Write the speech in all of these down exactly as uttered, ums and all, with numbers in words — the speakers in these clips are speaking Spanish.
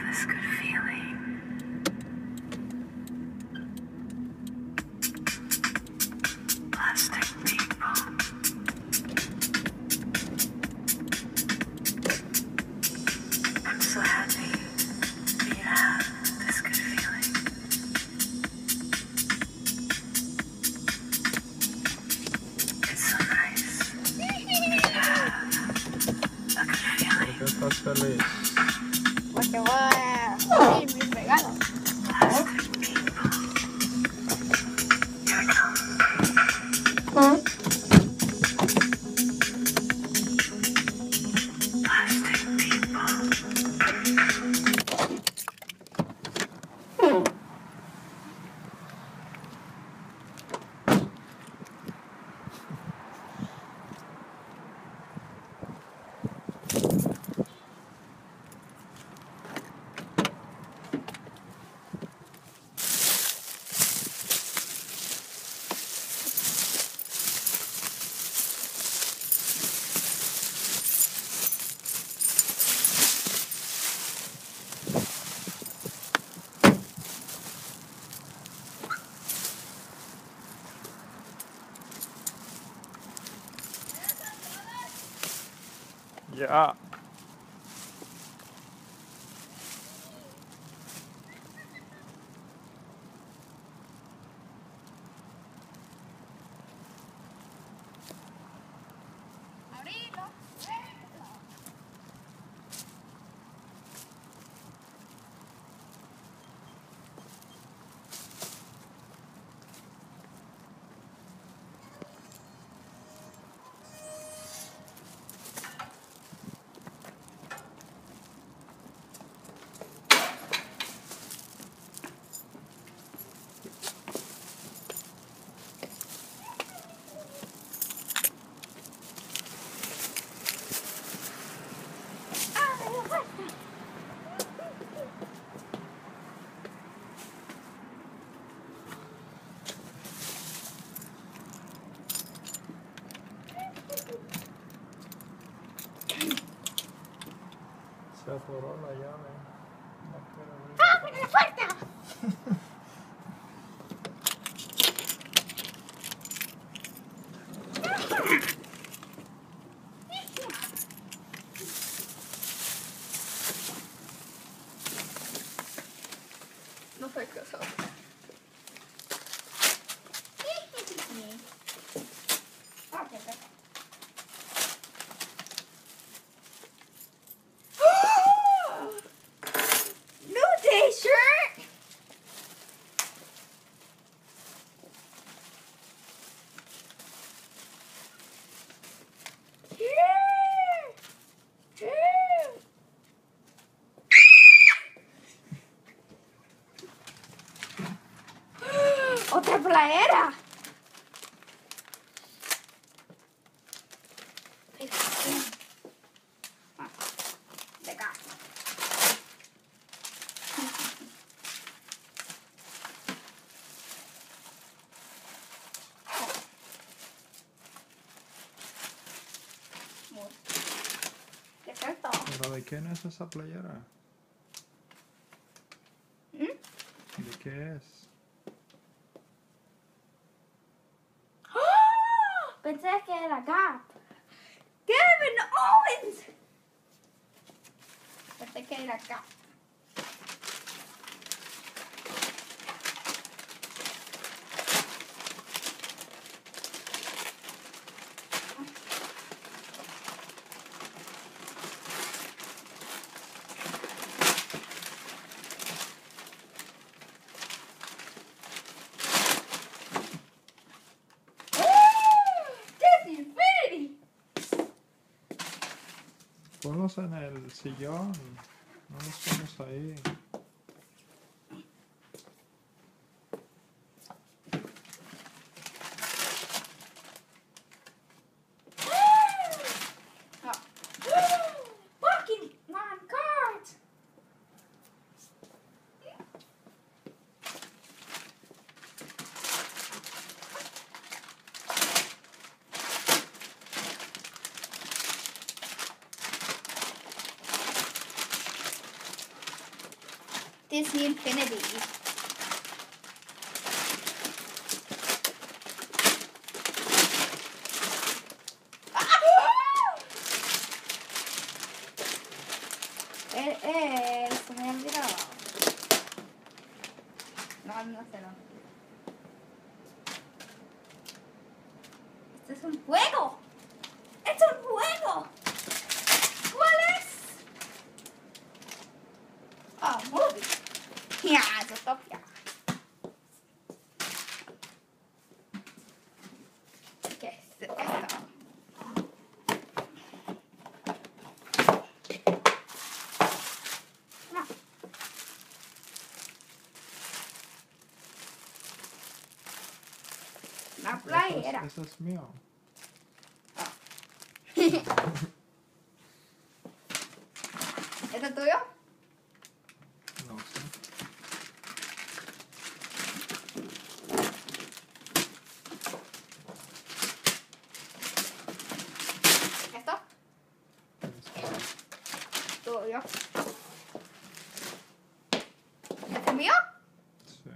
this good feeling. Plastic people. I'm so happy for you to have this good feeling. It's so nice to have a good feeling. ¿Por qué estás feliz? Porque voy a abrir mis regalos. Plastic people. Here it comes. Plastic people. Ya. Abrilo. Se atoró la llave. No quiero abrir. ¡Abre la puerta! No soy cosa. New t-shirt. Otra playera. Ah, de acá. ¿Qué es esto? ¿Pero de quién es esa playera? ¿Mm? ¿De qué es? ¡Oh! Pensé que era acá. Kevin Owens. Pensé que era acá. Ponlos en el sillón. No los ponemos ahí. Pokemon cards. Disney Infinity. Eh, eh, se me olvidó. No, no sé, no. Este es un juego. ¡Es un juego! ¿Cuál es? Oh, movie. Ya, Zootopia. ¿Qué es esto? No. Una playera. Eso es mío. ¿Esto es tuyo? No sé. ¿Esto? Tuyo. ¿Este es mío? Sí.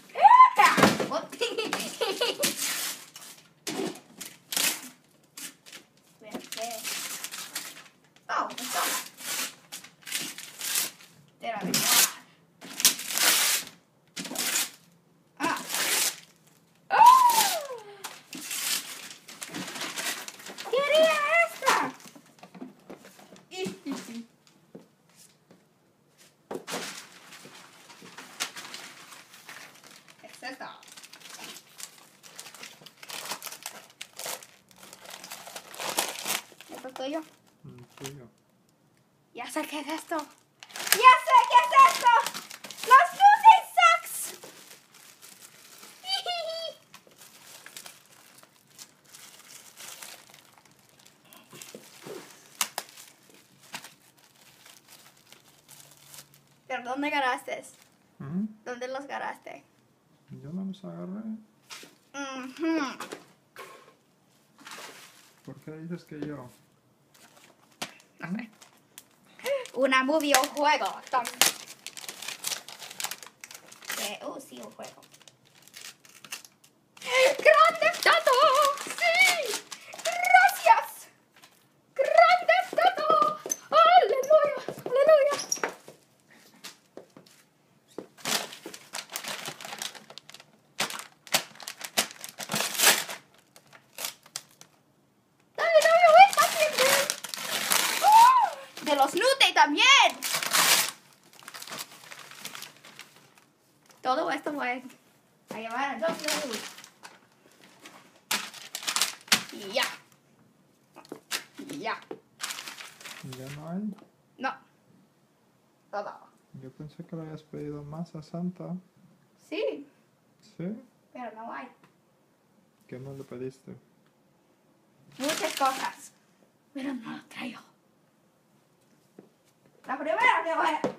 Oh, esto. Te la voy a llevar. Ah. ¡Oh! ¡Quería esta! Es esta. ¿Esto es tuyo? Mm, tuyo. Ya sé qué es esto. ¡Ya sé qué es esto! ¡Los Lucy Socks! ¿Pero dónde ganaste? ¿Mm? ¿Dónde los ganaste? Yo no los agarré. Uh-huh. ¿Por qué dices que yo? Una movie o juego. Tom. Eh, oh, sí, un juego. ¡Grande Tato! ¡Sí! ¡Gracias! ¡Grande Tato! ¡Aleluya! ¡Aleluya! ¡Dale, dale, ven, paciente! ¡Oh! ¡De los Nute también! Todo esto fue a llevar a dos de Y ya. Y ya. ¿Ya no hay? No. Todo. Yo pensé que le habías pedido más a Santa. Sí, ¿Sí? pero no hay. ¿Qué no le pediste? Muchas cosas. Pero no lo traigo. La primera que voy a...